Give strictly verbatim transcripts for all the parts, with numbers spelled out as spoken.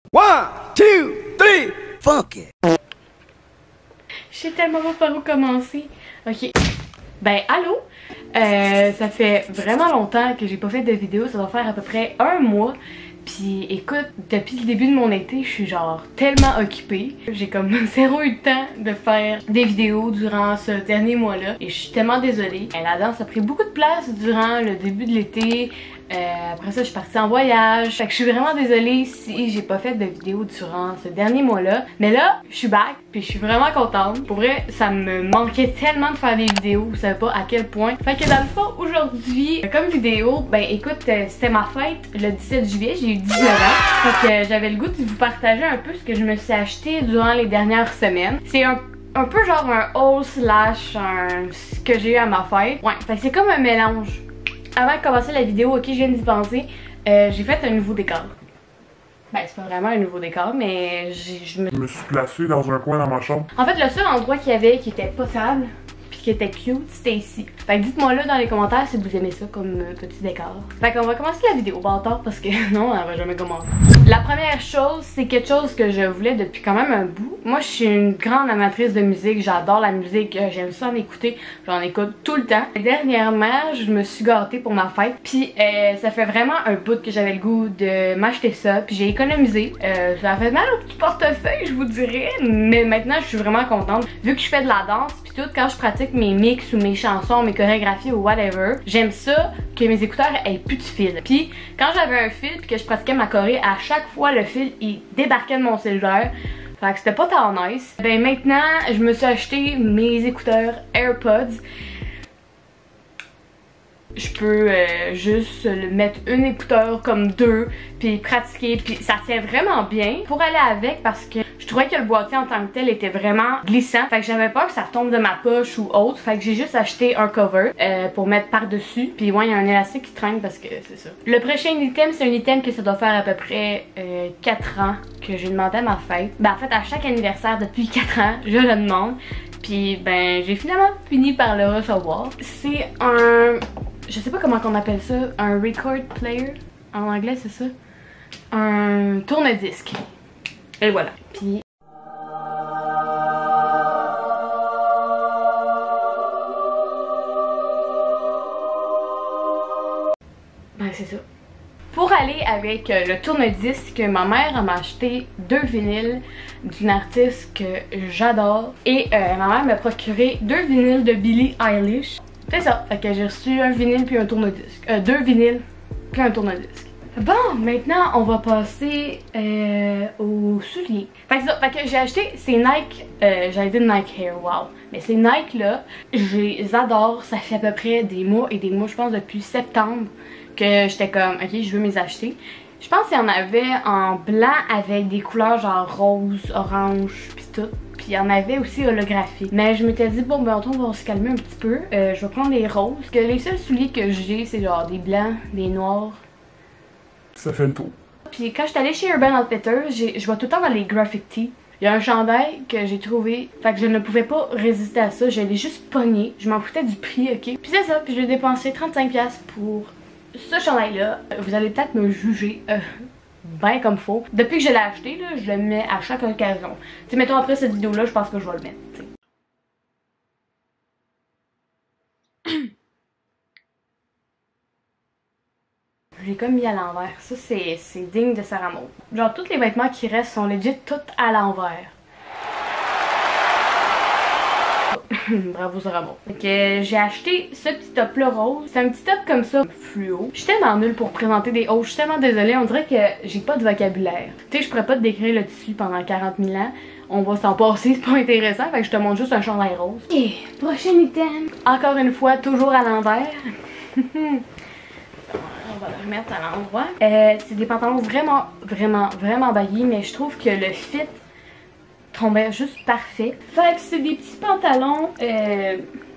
One, two, three, fuck it! Je sais tellement pas par où commencer. Ok. Ben, allô? Euh, ça fait vraiment longtemps que j'ai pas fait de vidéo. Ça va faire à peu près un mois. Puis écoute, depuis le début de mon été, je suis genre tellement occupée. J'ai comme zéro eu le temps de faire des vidéos durant ce dernier mois-là. Et je suis tellement désolée. La danse a pris beaucoup de place durant le début de l'été. Euh, après ça, je suis partie en voyage. Fait que je suis vraiment désolée si j'ai pas fait de vidéo durant ce dernier mois-là. Mais là, je suis back, puis je suis vraiment contente. Pour vrai, ça me manquait tellement de faire des vidéos. Vous savez pas à quel point. Fait que dans le fond, aujourd'hui, comme vidéo, ben écoute, c'était ma fête le dix-sept juillet. J'ai eu dix-neuf ans. Fait que j'avais le goût de vous partager un peu ce que je me suis acheté durant les dernières semaines. C'est un un peu genre un haul slash un... ce que j'ai eu à ma fête. Ouais, fait que c'est comme un mélange. Avant de commencer la vidéo, ok, je viens d'y penser, euh, j'ai fait un nouveau décor. Ben, c'est pas vraiment un nouveau décor, mais je me... Je me suis placée dans un coin dans ma chambre. En fait, le seul endroit qu'il y avait qui était potable, puis qui était cute, c'était ici. Fait que dites-moi là dans les commentaires si vous aimez ça comme euh, petit décor. Fait qu'on va commencer la vidéo, bâtard, parce que non, on va jamais commencer. La première chose, c'est quelque chose que je voulais depuis quand même un bout. Moi, je suis une grande amatrice de musique, j'adore la musique, j'aime ça en écouter, j'en écoute tout le temps. Et dernièrement, je me suis gâtée pour ma fête, puis euh, ça fait vraiment un bout que j'avais le goût de m'acheter ça, puis j'ai économisé. Euh, ça a fait mal au petit portefeuille, je vous dirais, mais maintenant, je suis vraiment contente. Vu que je fais de la danse, puis tout, quand je pratique mes mix ou mes chansons, mes chorégraphies ou whatever, j'aime ça que mes écouteurs aient plus de fil. Puis quand j'avais un fil, puis que je pratiquais ma choré, à chaque fois, le fil, il débarquait de mon cellulaire. Fait que c'était pas tant nice. Ben maintenant, je me suis acheté mes écouteurs AirPods. Je peux euh, juste le mettre une écouteur comme deux, puis pratiquer, puis ça tient vraiment bien pour aller avec parce que je trouvais que le boîtier en tant que tel était vraiment glissant. Fait que j'avais peur que ça tombe de ma poche ou autre. Fait que j'ai juste acheté un cover euh, pour mettre par-dessus. Puis ouais, il y a un élastique qui traîne parce que c'est ça. Le prochain item, c'est un item que ça doit faire à peu près euh, quatre ans que j'ai demandé à ma fête. Ben en fait, à chaque anniversaire depuis quatre ans, je le demande. Puis ben, j'ai finalement fini par le recevoir. C'est un... je sais pas comment on appelle ça, un record player, en anglais c'est ça, un tourne-disque. Et voilà. Puis ben c'est ça. Pour aller avec euh, le tourne-disque, ma mère m'a acheté deux vinyles d'une artiste que j'adore. Et euh, ma mère m'a procuré deux vinyles de Billie Eilish. C'est ça, fait que j'ai reçu un vinyle puis un tourne-disque. Euh, deux vinyles puis un tourne-disque. Bon, maintenant on va passer euh, aux souliers. Fait que ça, fait que j'ai acheté ces Nike, euh, j'avais dit Nike Air, wow. Mais ces Nike là, je les adore, ça fait à peu près des mois et des mois, je pense depuis septembre que j'étais comme, ok, je veux m'y acheter. Je pense qu'il y en avait en blanc avec des couleurs genre rose, orange pis tout. Puis il y en avait aussi holographique. Mais je m'étais dit, bon ben on va se calmer un petit peu. Euh, je vais prendre des roses. Parce que les seuls souliers que j'ai, c'est genre des blancs, des noirs. Ça fait le tour. Puis quand j'étais allée chez Urban Outfitters, je vois tout le temps dans les graphic tee. Il y a un chandail que j'ai trouvé, fait que je ne pouvais pas résister à ça. Je l'ai juste pogné. Je m'en foutais du prix, ok? Puis c'est ça, puis je l'ai dépensé trente-cinq dollars pour ce chandail-là. Vous allez peut-être me juger. Euh, ben comme faut. Depuis que je l'ai acheté, là, je le mets à chaque occasion. Tu sais, mettons après cette vidéo-là, je pense que je vais le mettre. T'sais. Je l'ai comme mis à l'envers. Ça, c'est digne de Sarah Maud. Genre, tous les vêtements qui restent sont legit tout à l'envers. Bravo Sarah Maud. Fait que j'ai acheté ce petit top là rose. C'est un petit top comme ça, fluo. Je suis tellement nulle pour présenter des hauts. Je suis tellement désolée. On dirait que j'ai pas de vocabulaire. Tu sais, je pourrais pas te décrire le tissu pendant quarante mille ans. On va s'en passer, c'est pas intéressant. Fait que je te montre juste un chandail rose. Ok, prochain item. Encore une fois, toujours à l'envers. On va le remettre à l'endroit. Euh, c'est des pantalons vraiment, vraiment, vraiment baggy. Mais je trouve que le fit tombait juste parfait. Fait que c'est des petits pantalons euh...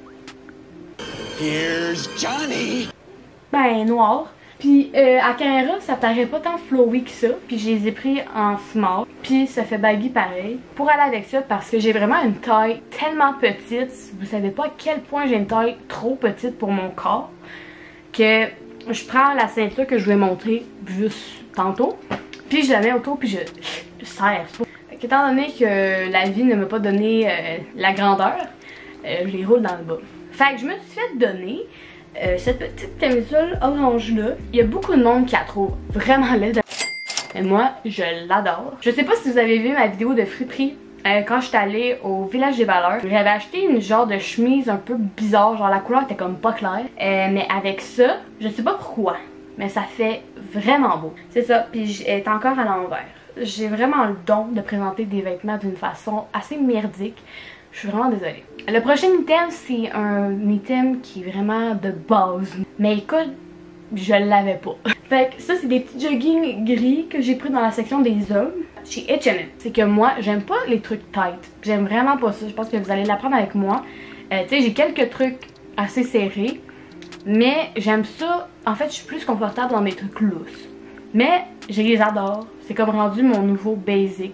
Here's Johnny! Ben noirs. Puis euh, à caméra ça paraît pas tant flowy que ça. Puis je les ai pris en small. Puis ça fait baggy pareil. Pour aller avec ça parce que j'ai vraiment une taille tellement petite. Vous savez pas à quel point j'ai une taille trop petite pour mon corps. Que je prends la ceinture que je vais montrer juste tantôt. Puis je la mets autour puis je, je serre. Étant donné que la vie ne m'a pas donné euh, la grandeur, euh, je les roule dans le bas. Fait que je me suis fait donner euh, cette petite camisole orange là. Il y a beaucoup de monde qui la trouve vraiment laide. Mais moi, je l'adore. Je sais pas si vous avez vu ma vidéo de friperie. Euh, quand j'étais allée au Village des Valeurs, j'avais acheté une genre de chemise un peu bizarre, genre la couleur était comme pas claire. Euh, mais avec ça, je sais pas pourquoi, mais ça fait vraiment beau. C'est ça, puis elle est encore à l'envers. J'ai vraiment le don de présenter des vêtements d'une façon assez merdique. Je suis vraiment désolée. Le prochain item, c'est un item qui est vraiment de base. Mais écoute, je l'avais pas. Fait que ça, c'est des petits jogging gris que j'ai pris dans la section des hommes chez H and M. C'est que moi, j'aime pas les trucs tight. J'aime vraiment pas ça. Je pense que vous allez l'apprendre avec moi. Euh, tu sais, j'ai quelques trucs assez serrés. Mais j'aime ça. En fait, je suis plus confortable dans mes trucs lousses. Mais je les adore. C'est comme rendu mon nouveau basic.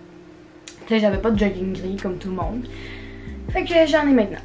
Tu sais, j'avais pas de jogging gris comme tout le monde. Fait que j'en ai maintenant.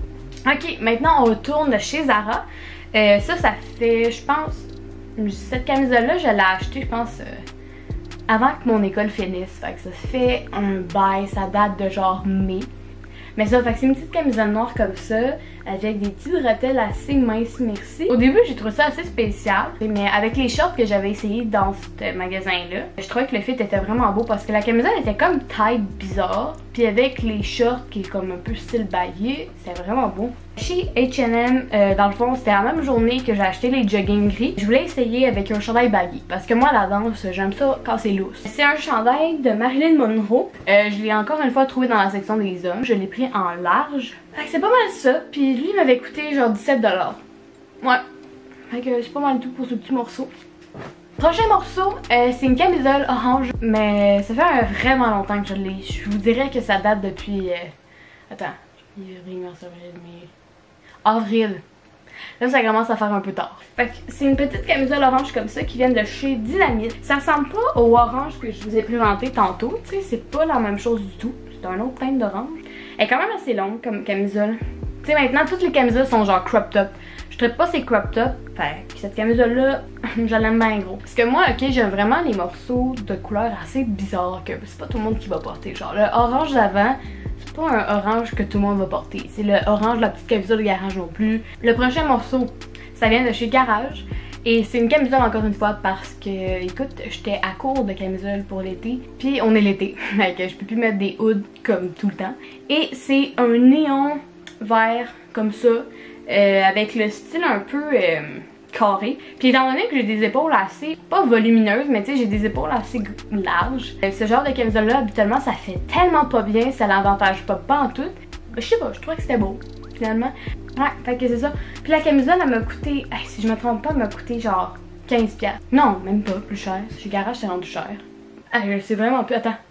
Ok, maintenant on retourne chez Zara. Euh, ça, ça fait, je pense, cette camisole-là, je l'ai achetée, je pense, euh, avant que mon école finisse. Fait que ça fait un bail, ça date de genre mai. Mais ça, fait que c'est une petite camisole noire comme ça, avec des petits bretelles assez minces, merci. Au début, j'ai trouvé ça assez spécial, mais avec les shorts que j'avais essayé dans ce magasin-là, je trouvais que le fit était vraiment beau parce que la camisole était comme tight bizarre, puis avec les shorts qui est comme un peu style baillé, c'est vraiment beau. Chez H and M, euh, dans le fond, c'était la même journée que j'ai acheté les jogging gris. Je voulais essayer avec un chandail baggy parce que moi, la danse, j'aime ça quand c'est loose. C'est un chandail de Marilyn Monroe. Euh, je l'ai encore une fois trouvé dans la section des hommes. Je l'ai pris en large. Fait que c'est pas mal ça. Puis lui, il m'avait coûté genre dix-sept dollars. Ouais. Fait que c'est pas mal tout pour ce petit morceau. Prochain morceau, euh, c'est une camisole orange. Mais ça fait un vraiment longtemps que je l'ai. Je vous dirais que ça date depuis... Euh... Attends. Février, mars, avril, mai... avril. Là, ça commence à faire un peu tard. Fait que c'est une petite camisole orange comme ça qui vient de chez Dynamite. Ça ressemble pas au orange que je vous ai présenté tantôt. Tu sais, c'est pas la même chose du tout. C'est un autre teinte d'orange. Elle est quand même assez longue comme camisole. Tu sais, maintenant, toutes les camisoles sont genre crop top. Je traite pas ces crop top. Fait que cette camisole-là, je l'aime bien gros. Parce que moi, ok, j'aime vraiment les morceaux de couleurs assez bizarres que c'est pas tout le monde qui va porter. Genre, le orange d'avant, c'est pas un orange que tout le monde va porter. C'est le orange de la petite camisole de Garage non plus. Le prochain morceau, ça vient de chez Garage. Et c'est une camisole encore une fois parce que, écoute, j'étais à court de camisole pour l'été. Puis on est l'été, donc je peux plus mettre des hoods comme tout le temps. Et c'est un néon vert comme ça, euh, avec le style un peu euh, carré. Puis étant donné que j'ai des épaules assez, pas volumineuses, mais tu sais, j'ai des épaules assez larges. Euh, ce genre de camisole-là, habituellement, ça fait tellement pas bien, ça l'avantage pas, pas en tout. Ben, je sais pas, je trouvais que c'était beau, finalement. Ouais, fait que c'est ça. Puis la camisole, elle m'a coûté, hey, si je me trompe pas, elle m'a coûté genre quinze piastres. Non, même pas, plus cher. Chez Garage, c'est rendu cher. Ah, je sais vraiment plus. Attends.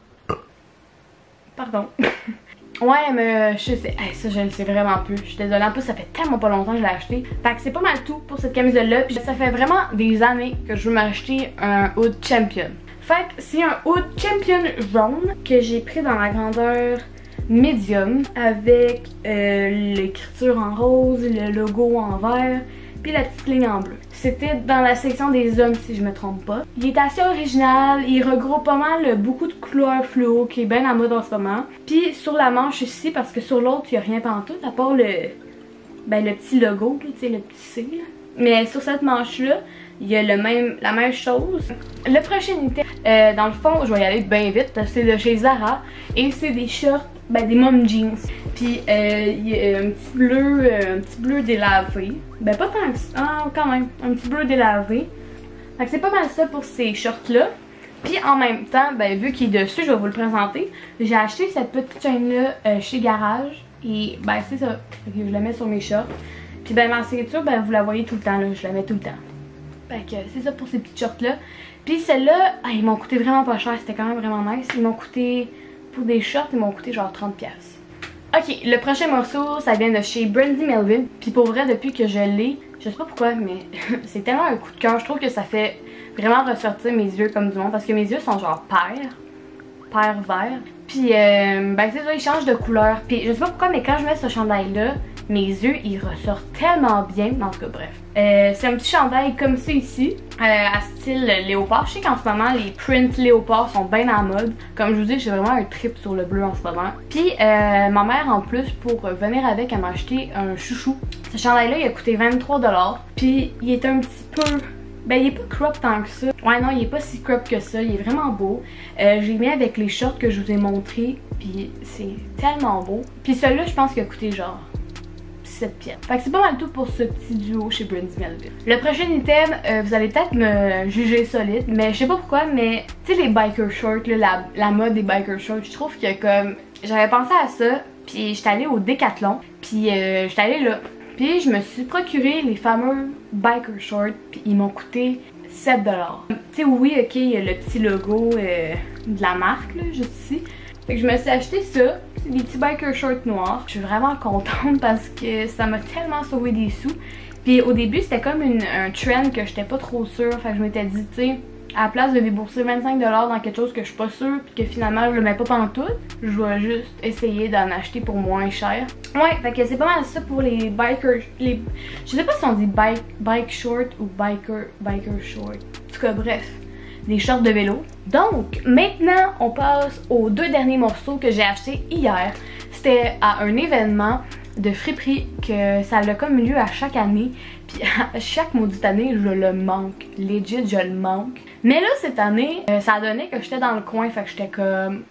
Pardon. Ouais, mais je sais, hey, ça je le sais vraiment plus. Je suis désolée, en plus ça fait tellement pas longtemps que je l'ai acheté. Fait que c'est pas mal tout pour cette camisole-là. Puis ça fait vraiment des années que je veux m'acheter un hood champion. Fait que c'est un hood champion jaune que j'ai pris dans la grandeur médium avec euh, l'écriture en rose, le logo en vert, puis la petite ligne en bleu. C'était dans la section des hommes si je me trompe pas. Il est assez original, il regroupe pas mal beaucoup de couleurs fluo qui est bien à mode en ce moment. Puis sur la manche ici, parce que sur l'autre il n'y a rien pantoute à part le, ben, le petit logo, tu sais, le petit C. Là. Mais sur cette manche là, il y a le même, la même chose. Le prochain item, euh, dans le fond, je vais y aller bien vite, c'est de chez Zara et c'est des shorts, ben des mom jeans. Puis euh, il y a un petit bleu, euh, un petit bleu délavé. Ben pas tant que ça, ah, quand même, un petit bleu délavé. Fait que c'est pas mal ça pour ces shorts là. Puis en même temps, ben vu qu'il est dessus, je vais vous le présenter. J'ai acheté cette petite chaîne là euh, chez Garage et ben c'est ça. Fait que je la mets sur mes shorts. Puis ben ma ceinture, ben vous la voyez tout le temps là, je la mets tout le temps. Fait que c'est ça pour ces petites shorts là. Puis celles-là, ah, ils m'ont coûté vraiment pas cher, c'était quand même vraiment nice. Ils m'ont coûté, pour des shorts, ils m'ont coûté genre trente piastres. Ok, le prochain morceau, ça vient de chez Brandy Melville. Puis pour vrai, depuis que je l'ai, je sais pas pourquoi, mais c'est tellement un coup de cœur. Je trouve que ça fait vraiment ressortir mes yeux comme du monde. Parce que mes yeux sont genre paires, paires vert. Puis euh, ben c'est ça, ils changent de couleur. Puis je sais pas pourquoi, mais quand je mets ce chandail là, mes yeux ils ressortent tellement bien, en tout cas bref. Euh, c'est un petit chandail comme ça ici, euh, à style léopard. Je sais qu'en ce moment les prints léopard sont bien à la mode. Comme je vous dis, j'ai vraiment un trip sur le bleu en ce moment. Puis euh, ma mère en plus pour venir avec, elle m'a acheté un chouchou. Ce chandail là il a coûté vingt-trois dollars. Puis il est un petit peu... Ben il est pas crop tant que ça. Ouais non, il est pas si crop que ça, il est vraiment beau. Euh, j'ai mis avec les shorts que je vous ai montré, puis c'est tellement beau. Puis celui-là je pense qu'il a coûté genre sept pièces. Fait que c'est pas mal tout pour ce petit duo chez Brandy Melville. Le prochain item, euh, vous allez peut-être me juger solide, mais je sais pas pourquoi, mais tu sais les biker shorts, là, la, la mode des biker shorts, je trouve que comme... J'avais pensé à ça, puis j'étais allée au Decathlon, puis euh, j'étais allée là. Puis je me suis procuré les fameux biker shorts, puis ils m'ont coûté sept dollars. Tu sais, oui, ok, il y a le petit logo euh, de la marque, là, juste ici. Fait que je me suis acheté ça, c'est des petits biker shorts noirs. Je suis vraiment contente parce que ça m'a tellement sauvé des sous. Puis au début, c'était comme une, un trend que j'étais pas trop sûre. Fait que je m'étais dit, tu sais, à la place de débourser vingt-cinq dollars dans quelque chose que je suis pas sûre puis que finalement je le mets pas pantoute, je vais juste essayer d'en acheter pour moins cher. Ouais, fait que c'est pas mal ça pour les bikers, les... je sais pas si on dit bike, bike short ou biker, biker short. En tout cas, bref, des shorts de vélo. Donc, maintenant, on passe aux deux derniers morceaux que j'ai achetés hier. C'était à un événement de friperie que ça a comme lieu à chaque année. Puis à chaque maudite année, je le manque. Legit, je le manque. Mais là, cette année, euh, ça a donné que j'étais dans le coin. Fait que j'étais comme...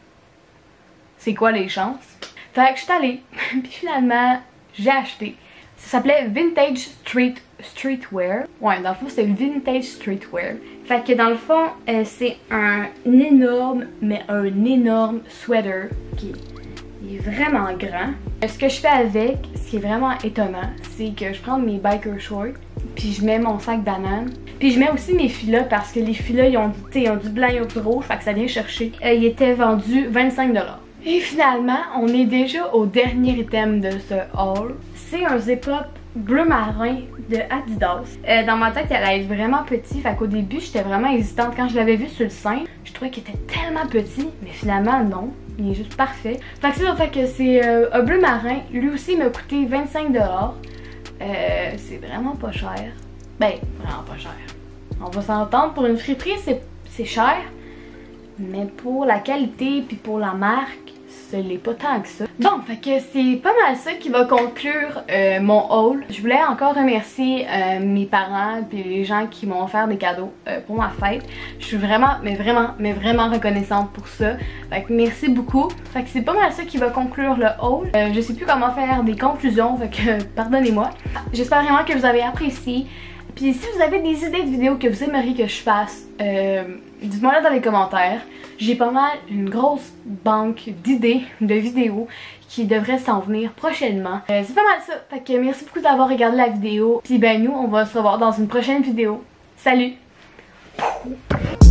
C'est quoi les chances? Fait que j'étais allée. Puis finalement, j'ai acheté. Ça s'appelait Vintage Street Streetwear. Ouais, dans le fond, c'est Vintage Streetwear. Fait que dans le fond, euh, c'est un énorme, mais un énorme sweater qui il est vraiment grand. Ce que je fais avec, ce qui est vraiment étonnant, c'est que je prends mes biker shorts, puis je mets mon sac banane, puis je mets aussi mes filas parce que les filas ils ont, du, ils ont du blanc, ils ont du rouge, fait que ça vient chercher. Euh, il était vendu vingt-cinq dollars. Et finalement, on est déjà au dernier item de ce haul. C'est un zip-up bleu marin de Adidas. Euh, dans ma tête, elle allait être vraiment petit, fait qu'au début, j'étais vraiment hésitante. Quand je l'avais vu sur le sein, je trouvais qu'il était tellement petit, mais finalement, non. Il est juste parfait. Fait que c'est ça, fait que c'est euh, un bleu marin. Lui aussi, il m'a coûté vingt-cinq dollars. Euh, c'est vraiment pas cher. Ben, vraiment pas cher. On va s'entendre, pour une friperie, c'est cher. Mais pour la qualité puis pour la marque, ce n'est pas tant que ça. Bon, fait que c'est pas mal ça qui va conclure euh, mon haul. Je voulais encore remercier euh, mes parents puis les gens qui m'ont offert des cadeaux euh, pour ma fête. Je suis vraiment, mais vraiment, mais vraiment reconnaissante pour ça. Fait que merci beaucoup. Fait que c'est pas mal ça qui va conclure le haul. Euh, je sais plus comment faire des conclusions, fait que pardonnez-moi. J'espère vraiment que vous avez apprécié. Puis si vous avez des idées de vidéos que vous aimeriez que je fasse, euh, dites-moi là dans les commentaires. J'ai pas mal une grosse banque d'idées de vidéos qui devraient s'en venir prochainement. Euh, c'est pas mal ça. Fait que merci beaucoup d'avoir regardé la vidéo. Puis ben nous, on va se revoir dans une prochaine vidéo. Salut!